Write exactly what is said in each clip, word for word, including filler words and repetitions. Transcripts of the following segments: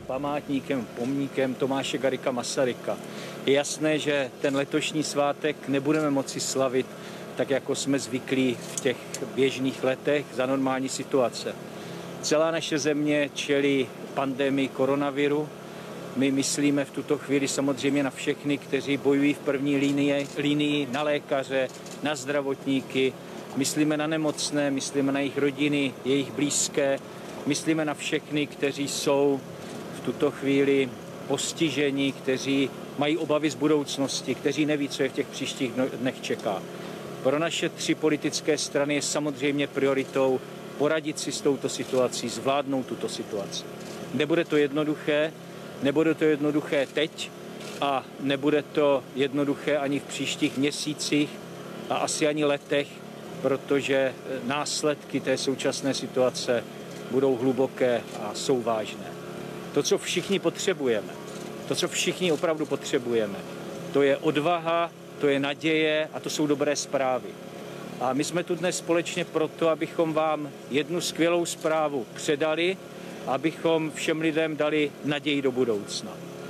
památníkem, pomníkem Tomáše Garrigua Masaryka. Je jasné, že ten letošní svátek nebudeme moci slavit tak, jako jsme zvyklí v těch běžných letech za normální situace. Celá naše země čelí pandemii koronaviru. My myslíme v tuto chvíli samozřejmě na všechny, kteří bojují v první linii, linii na lékaře, na zdravotníky. Myslíme na nemocné, myslíme na jejich rodiny, jejich blízké. Myslíme na všechny, kteří jsou v tuto chvíli postiženi, kteří mají obavy z budoucnosti, kteří neví, co je v těch příštích dnech čeká. Pro naše tři politické strany je samozřejmě prioritou poradit si s touto situací, zvládnout tuto situaci. Nebude to jednoduché, nebude to jednoduché teď a nebude to jednoduché ani v příštích měsících a asi ani letech, protože následky té současné situace budou hluboké a jsou vážné. To, co všichni potřebujeme, to, co všichni opravdu potřebujeme, to je odvaha, to je naděje a to jsou dobré zprávy. A my jsme tu dnes společně proto, abychom vám jednu skvělou zprávu předali, abychom všem lidem dali naději do budoucna.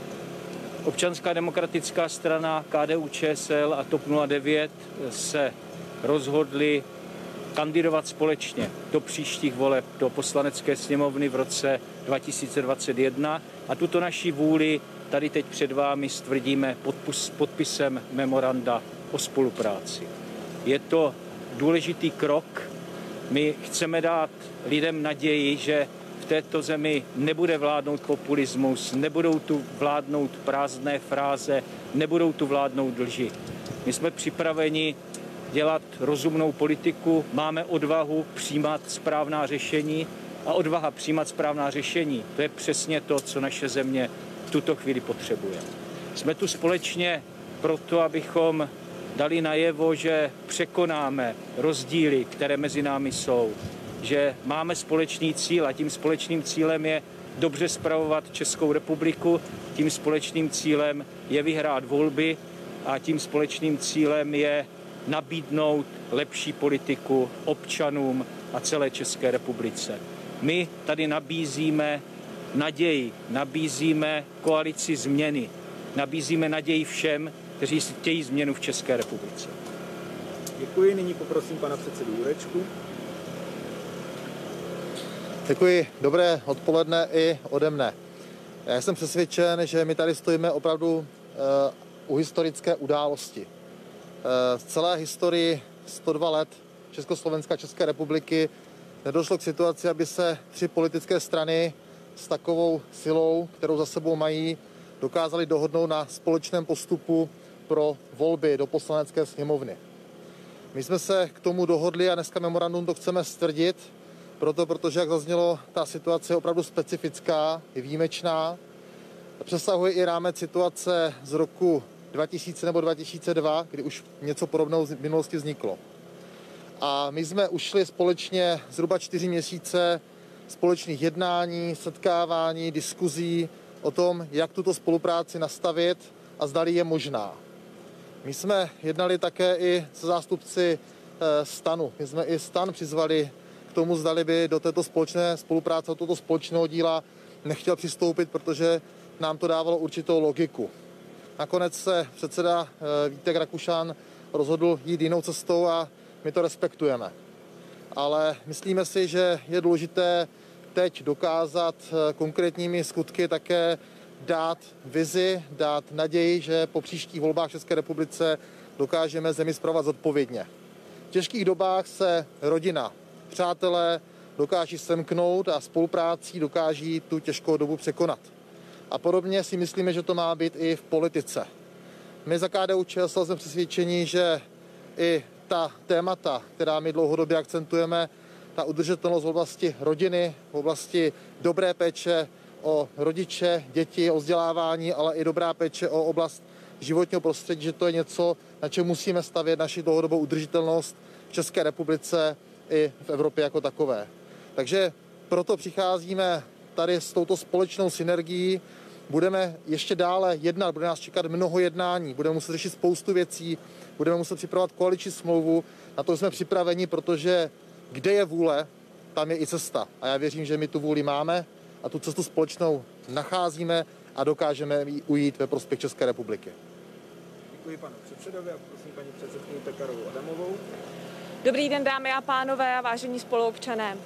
Občanská demokratická strana, K D U Č S L a TOP nula devět se rozhodli kandidovat společně do příštích voleb do Poslanecké sněmovny v roce dva tisíce dvacet jedna a tuto naši vůli tady teď před vámi stvrdíme podpis, podpisem memoranda o spolupráci. Je to důležitý krok. My chceme dát lidem naději, že v této zemi nebude vládnout populismus, nebudou tu vládnout prázdné fráze, nebudou tu vládnout lži. My jsme připraveni dělat rozumnou politiku, máme odvahu přijímat správná řešení a odvaha přijímat správná řešení, to je přesně to, co naše země v tuto chvíli potřebuje. Jsme tu společně proto, abychom dali najevo, že překonáme rozdíly, které mezi námi jsou, že máme společný cíl a tím společným cílem je dobře spravovat Českou republiku, tím společným cílem je vyhrát volby a tím společným cílem je nabídnout lepší politiku občanům a celé České republice. My tady nabízíme naději, nabízíme koalici změny, nabízíme naději všem, kteří si chtějí změnu v České republice. Děkuji, nyní poprosím pana předsedu Jurečku. Děkuji, dobré odpoledne i ode mne. Já jsem přesvědčen, že my tady stojíme opravdu uh, u historické události. Uh, v celé historii sto dva let Československa a České republiky nedošlo k situaci, aby se tři politické strany s takovou silou, kterou za sebou mají, dokázali dohodnout na společném postupu pro volby do Poslanecké sněmovny. My jsme se k tomu dohodli a dneska memorandum to chceme stvrdit, proto, protože, jak zaznělo, ta situace je opravdu specifická, je výjimečná. Přesahuje i rámec situace z roku dva tisíce nebo dva tisíce dva, kdy už něco podobného v minulosti vzniklo. A my jsme ušli společně zhruba čtyři měsíce společných jednání, setkávání, diskuzí o tom, jak tuto spolupráci nastavit a zdali je možná. My jsme jednali také i se zástupci STANu. My jsme i STAN přizvali k tomu, zdali by do této společné spolupráce, do tohoto společného díla nechtěl přistoupit, protože nám to dávalo určitou logiku. Nakonec se předseda Vítek Rakušan rozhodl jít jinou cestou a my to respektujeme. Ale myslíme si, že je důležité teď dokázat konkrétními skutky také dát vizi, dát naději, že po příštích volbách v České republice dokážeme zemi spravovat zodpovědně. V těžkých dobách se rodina, přátelé dokáží semknout a spoluprácí dokáží tu těžkou dobu překonat. A podobně si myslíme, že to má být i v politice. My za K D U Č S L jsme přesvědčeni, že i ta témata, která my dlouhodobě akcentujeme, ta udržitelnost v oblasti rodiny, v oblasti dobré péče o rodiče, děti, o vzdělávání, ale i dobrá péče o oblast životního prostředí, že to je něco, na čem musíme stavět naši dlouhodobou udržitelnost v České republice i v Evropě jako takové. Takže proto přicházíme tady s touto společnou synergií. Budeme ještě dále jednat, bude nás čekat mnoho jednání, budeme muset řešit spoustu věcí, budeme muset připravovat koaliční smlouvu. Na to jsme připraveni, protože kde je vůle, tam je i cesta. A já věřím, že my tu vůli máme a tu cestu společnou nacházíme a dokážeme ujít ve prospěch České republiky. Děkuji panu předsedovi a prosím paní předsedkyni Pekarovou Adamovou. Dobrý den, dámy a pánové a vážení spoluobčané.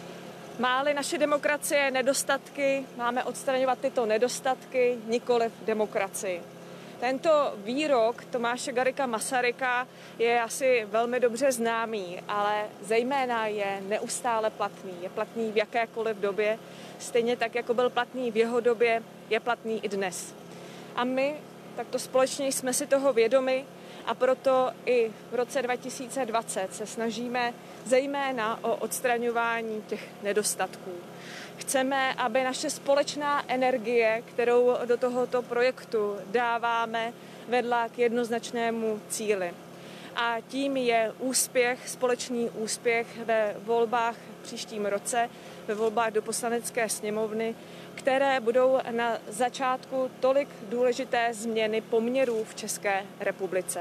Má-li naše demokracie nedostatky, máme odstraňovat tyto nedostatky, nikoliv demokracii. Tento výrok Tomáše Garrigua Masaryka je asi velmi dobře známý, ale zejména je neustále platný. Je platný v jakékoliv době, stejně tak, jako byl platný v jeho době, je platný i dnes. A my takto společně jsme si toho vědomi a proto i v roce dva tisíce dvacet se snažíme zejména o odstraňování těch nedostatků. Chceme, aby naše společná energie, kterou do tohoto projektu dáváme, vedla k jednoznačnému cíli. A tím je úspěch, společný úspěch ve volbách v příštím roce, ve volbách do Poslanecké sněmovny, které budou na začátku tolik důležité změny poměrů v České republice.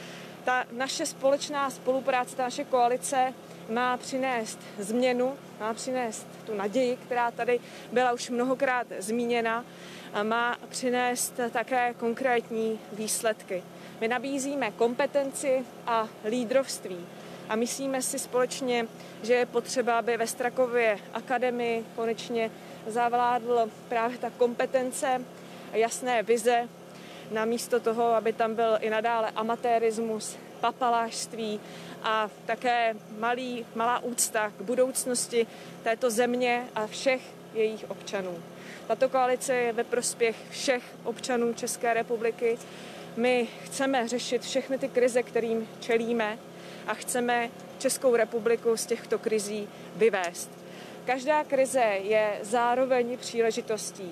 Ta naše společná spolupráce, ta naše koalice má přinést změnu, má přinést tu naději, která tady byla už mnohokrát zmíněna, a má přinést také konkrétní výsledky. My nabízíme kompetenci a lídrovství a myslíme si společně, že je potřeba, aby ve Strakově akademii konečně zavládl právě ta kompetence a jasné vize, namísto toho, aby tam byl i nadále amatérismus, papalášství a také malý, malá úcta k budoucnosti této země a všech jejich občanů. Tato koalice je ve prospěch všech občanů České republiky. My chceme řešit všechny ty krize, kterým čelíme a chceme Českou republiku z těchto krizí vyvést. Každá krize je zároveň příležitostí.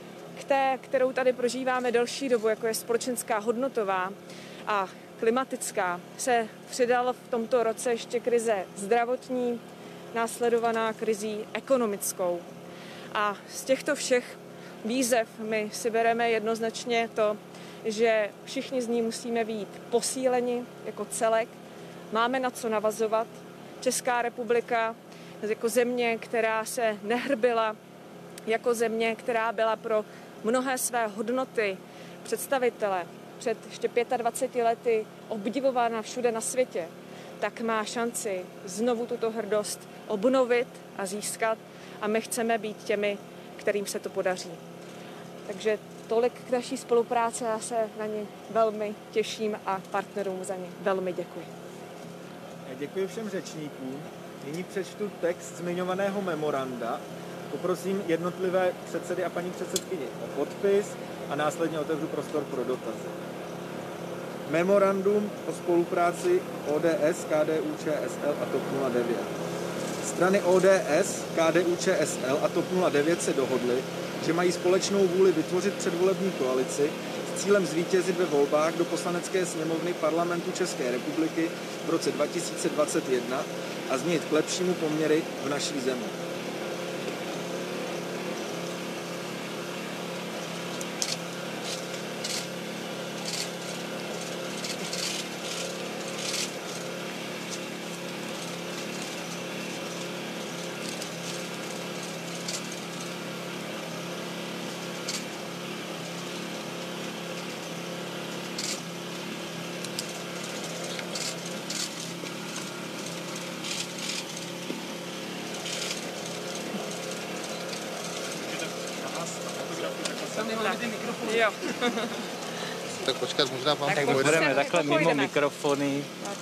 K té, kterou tady prožíváme delší dobu, jako je společenská, hodnotová a klimatická, se přidala v tomto roce ještě krize zdravotní, následovaná krizí ekonomickou. A z těchto všech výzev my si bereme jednoznačně to, že všichni z ní musíme být posíleni jako celek. Máme na co navazovat. Česká republika jako země, která se nehrbila, jako země, která byla pro mnohé své hodnoty, představitele před ještě dvaceti pěti lety obdivována všude na světě, tak má šanci znovu tuto hrdost obnovit a získat a my chceme být těmi, kterým se to podaří. Takže tolik k naší spolupráce, já se na ně velmi těším a partnerům za ně velmi děkuji. Děkuji všem řečníkům. Nyní přečtu text zmiňovaného memoranda. Poprosím jednotlivé předsedy a paní předsedkyni o podpis a následně otevřu prostor pro dotazy. Memorandum o spolupráci O D S, K D U Č S L a TOP nula devět. Strany O D S, K D U Č S L a TOP nula devět se dohodly, že mají společnou vůli vytvořit předvolební koalici s cílem zvítězit ve volbách do Poslanecké sněmovny Parlamentu České republiky v roce dva tisíce dvacet jedna a změnit k lepšímu poměry v naší zemi. Jo. Tak počkat, možná vám Tak pojedeme. budeme takhle mimo pojedeme. mikrofony. Tak.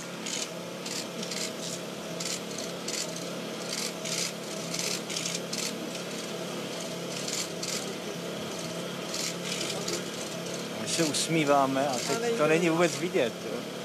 My se usmíváme a teď to není vůbec vidět. Jo.